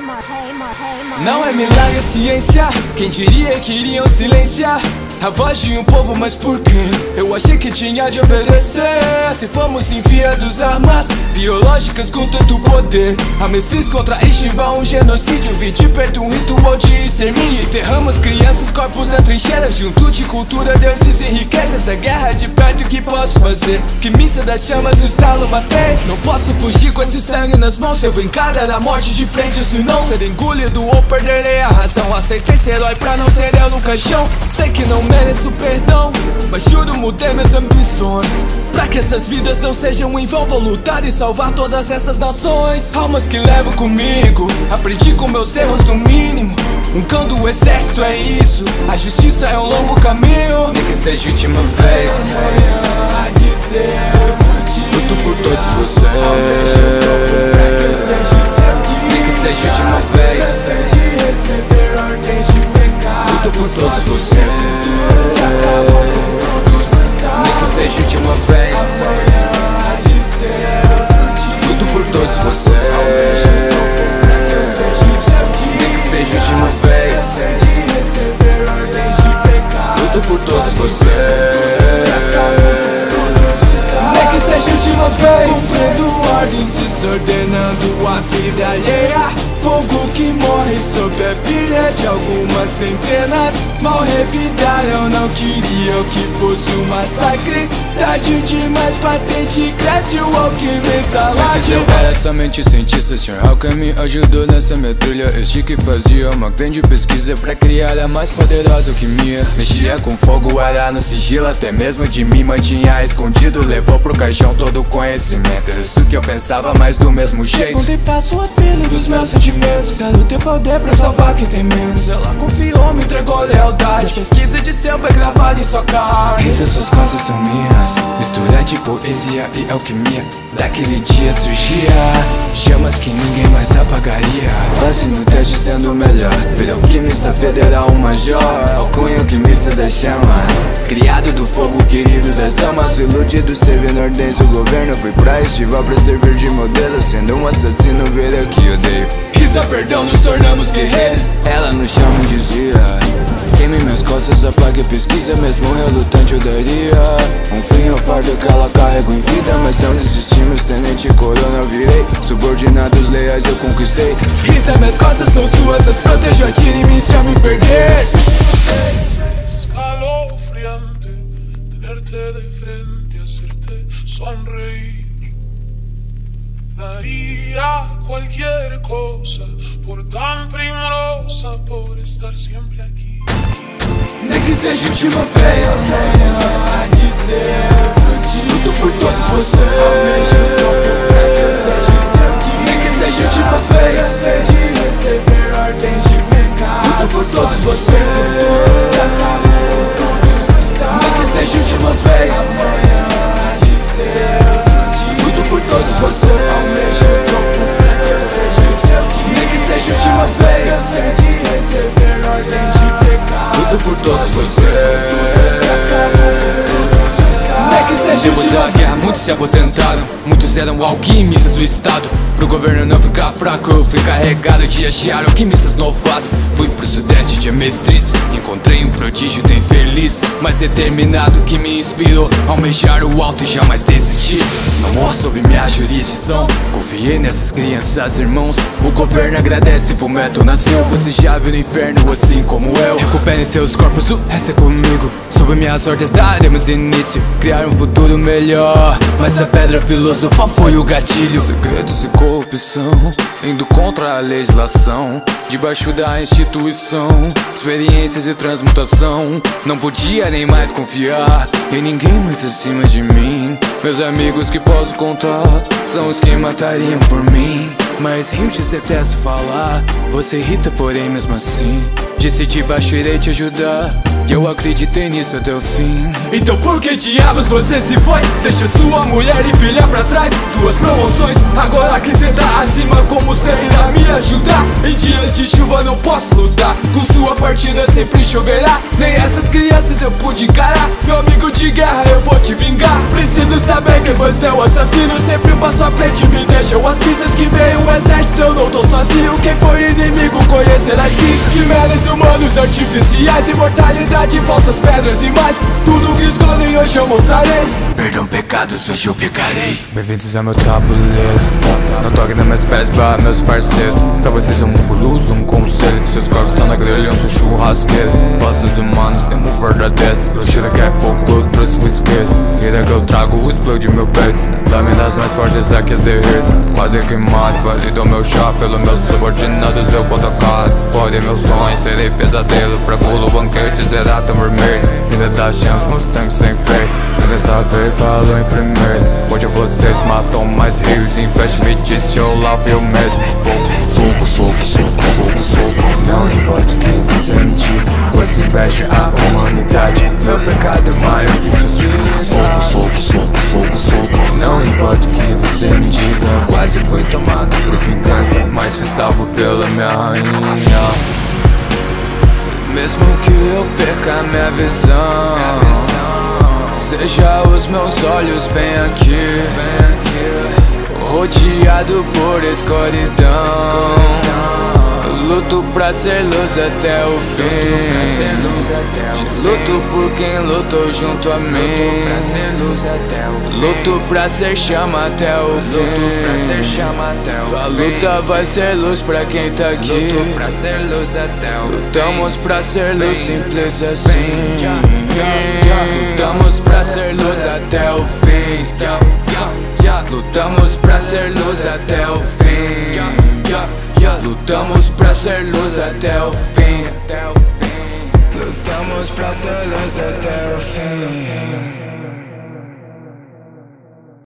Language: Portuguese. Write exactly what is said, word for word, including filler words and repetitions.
Não é milagre a ciência, quem diria que iriam silenciar a voz de um povo, mas por quê? Eu achei que tinha de obedecer. Se fomos enviados armas biológicas com tanto poder, a mestriz contra estivar um genocídio. Vi de perto um ritual de extermínio. Enterramos crianças, corpos na trincheira. Junto de cultura, deuses e riquezas. Da guerra de perto, o que posso fazer? Que missa das chamas no estalo matei. Não posso fugir com esse sangue nas mãos. Eu vou encarar a morte de frente, senão ser engolido ou perderei a razão. Aceitei ser herói pra não ser eu no caixão. Sei que não mereço perdão, mas juro mudei minhas ambições pra que essas vidas não sejam em vão. Vou lutar e salvar todas essas nações. Almas que levo comigo, aprendi com meus erros no mínimo. Um cão do exército é isso, a justiça é um longo caminho. Nem que seja a última vez, amanhã há de ser outro dia. Luto por todos vocês, almejo o topo pra que eu seja seu guia. Nem que seja a última vez, cansei de receber ordens de pecado. Luto por todos vocês, nem que seja a última vez, amanhã há de ser outro dia. Luto por todos vocês, almejo o topo pra que eu seja seu guia. Nem que seja a última vez, cansei de receber ordens de pecado. Luto por todos vocês, nem que seja a última vez, cumprindo ordens, desordenando a vida alheia. Fogo que morre sob a pilha de algumas centenas. Mal revidaram, não queriam que fosse um massacre. Tarde demais, patente, cresce o alquimista lá. Antes eu era somente cientista, senhor Hawker me ajudou nessa metralha. Este que fazia uma grande pesquisa pra criar a mais poderosa alquimia. Mexia com fogo, era no sigilo, até mesmo de mim mantinha escondido. Levou pro caixão todo o conhecimento, era isso que eu pensava, mas do mesmo jeito. Perguntei pra sua filha dos meus sentimentos, ela tem poder pra salvar quem tem menos. Ela confiou, me entregou lealdade. Pesquisa de céu é gravada em sua carne. Essas suas coisas são minhas, mistura de poesia e alquimia. Daquele dia surgia chamas que ninguém mais apagaria. Passe no teste sendo o melhor, vira alquimista federal, um major. Alcunha alquimista das chamas, criado do fogo, querido das damas. Iludido servindo ordens, o governo foi pra estivar pra servir de modelo. Sendo um assassino, ver que odeio. Risa, perdão, nos tornamos guerreiros. Ela no chão me dizia: queime minhas costas, apague a pesquisa. Mesmo relutante eu daria um fim ao fardo que ela carrego em vida. Mas não desistimos, tenente corona eu virei. Subordinados leais eu conquistei. Risa, minhas costas são suas, as protejo, atire em mim se eu me perder. Escalofriante tenerte de frente, hacerte sonreír. Daría cualquier cosa por tan primorosa, por estar siempre aquí. Nem que seja a última vez, amanhã há de ser outro dia. Luto por todos vocês, almejo o topo pra que eu seja seu guia. Nem que seja a última vez, cansei de receber ordens de pecado. Luto por todos vocês, que acabou tudo. Nem que seja a última vez, amanhã há de ser outro dia. Luto por todos vocês, almejo o topo pra que eu seja seu guia. Nem que seja a última vez, cansei de receber ordens de pecado. Luto por todos vocês, nem que seja depois da guerra muitos se aposentaram, muitos eram alquimistas do estado. Pro governo não ficar fraco, eu fui carregado de achar alquimistas novatos. Fui pro sudeste de mestriz, encontrei um prodígio tão infeliz, mas determinado, que me inspirou a almejar o alto e jamais desistir. Não morro sob minha jurisdição, confiei nessas crianças, irmãos. O governo agradece, fomento nação. Você já viu no inferno assim como eu. Recuperem seus corpos, o resto é comigo. Sob minhas ordens daremos início, criar um futuro melhor. Mas a pedra filosofal foi o gatilho. Segredos e corrupção, indo contra a legislação, debaixo da instituição, experiências e transmutação. Não podia nem mais confiar em ninguém mais acima de mim. Meus amigos que posso contar são os que matariam por mim. Mas eu te detesto falar, você irrita porém mesmo assim. Disse de baixo irei te ajudar, E eu acreditei nisso até o fim. Então por que diabos você se foi? Deixa sua mulher e filha pra trás. Duas promoções, agora que cê tá acima, como cê irá me ajudar? Em dias de chuva não posso lutar, com sua partida sempre choverá. Nem essas crianças eu pude encarar. Meu amigo de guerra, eu vou te vingar. Preciso saber quem você é o assassino. Sempre um passo à frente me deixam as pistas. Que veio o exército, eu não tô sozinho. Quem for inimigo conhecerá sim. Quimeras humanos artificiais, imortalidade, falsas pedras e mais. Tudo que escondem hoje eu mostrarei. Perdão pecados, hoje eu pecarei. Bem-vindos ao meu tabuleiro. Não toque nas minhas pés, barra meus parceiros. Pra vocês é um blues, um conselho. Seus corpos estão na grelha, eu sou churrasqueiro. Vossos humanos, tem um verdadeiro. Luxura que é fogo, eu trouxe o isqueiro. Vida que eu trago, explode meu peito. Lâminas mais fortes é que as derreto. Quase queimado, valido meu chá. Pelos meus subordinados eu vou tocar. Pode meus sonhos, serei pesadelo. Pra pulo banquete, será tão vermelho. Vida das chance, Mustang sem freio. Dessa vez falou em primeiro. Hoje vocês matam mais rios. Investe, me disse, eu lavo eu mesmo. Fogo, fogo, fogo, fogo, fogo. Não importa o que você me diga, você investe a humanidade. Meu pecado é maior que seus vidas. Fogo, fogo, fogo, fogo, fogo. Não importa o que você me diga, eu quase fui tomado por vingança, mas fui salvo pela minha rainha. Mesmo que eu perca minha visão, seja os meus olhos bem aqui, rodeado por escuridão. Luto pra ser luz até o fim. Luto por quem lutou junto a mim. Luto pra ser chama até o fim. Sua luta vai ser luz pra quem tá aqui. Lutamos pra ser luz, simples assim. Lutamos pra ser luz até o fim. Lutamos pra ser luz até o fim. Lutamos pra ser luz até o fim. Lutamos pra ser luz até o fim.